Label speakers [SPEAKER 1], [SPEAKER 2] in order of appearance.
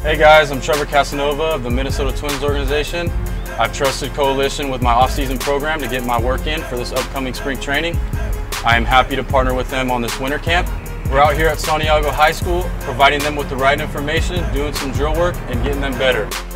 [SPEAKER 1] Hey guys, I'm Trevor Casanova of the Minnesota Twins organization. I've trusted Coalition with my off-season program to get my work in for this upcoming spring training. I am happy to partner with them on this winter camp. We're out here at Santiago High School, providing them with the right information, doing some drill work, and getting them better.